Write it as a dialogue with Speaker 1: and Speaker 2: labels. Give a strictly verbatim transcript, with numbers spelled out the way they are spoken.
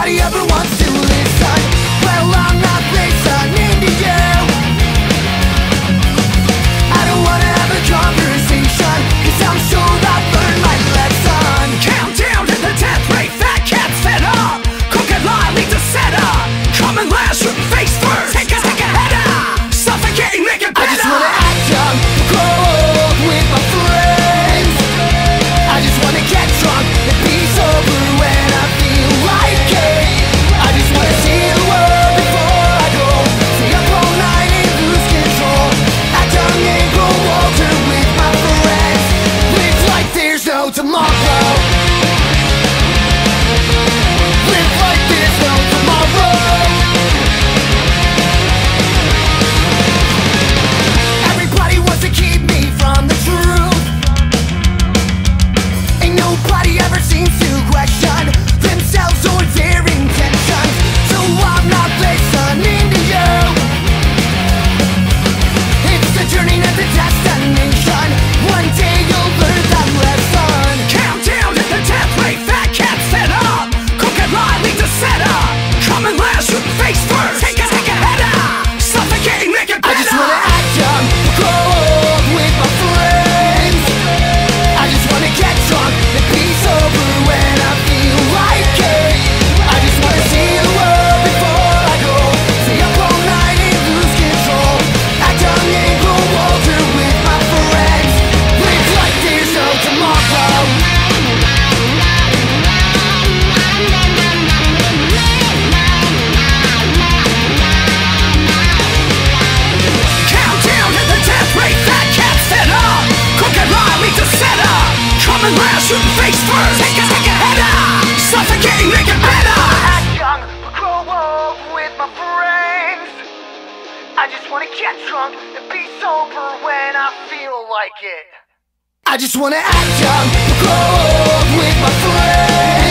Speaker 1: nobody ever wants to listen. Well, I'm not listening to you. I don't wanna have a conversation, cause I'm sure I've learned my lesson. Countdown to the death rate, fat cat set up. Crooked line leads a setup. Coming last, shooting face first. Take a, take a header. Suffocating, make it better. I just wanna act young, grow old with my friends. I just wanna get drunk and be sober when I feel like it. I just wanna see the world before I go. Stay up all night and lose control. Act young and grow older with my friends. Live like there's no tomorrow. Live like there's no tomorrow. Everybody wants to keep me from the truth. Ain't nobody ever seems to question themselves or their intentions. So I'm not listening to you. It's the journey, not the destination. One day you'll learn that lesson. Countdown to the death rate, fat cat set up. Crooked line leads a setup. Coming last, shooting face first. Take a, take a header. Suffocating, make it better. I just wanna act young, grow old with my friends. I just wanna get drunk and be sober when I feel like it. I just wanna see the world before I go. Stay up all night and lose control. Act young and grow older with my friends. Live like there's no tomorrow. Countdown to the death rate, fat cat set up. Crooked line leads a setup. Coming last, shooting face first. Take a, take a header. Suffocating, make it better. Act young, but grow old with my friends. I just wanna get drunk and be sober when I feel like it. I just wanna act young, but grow old with my friends.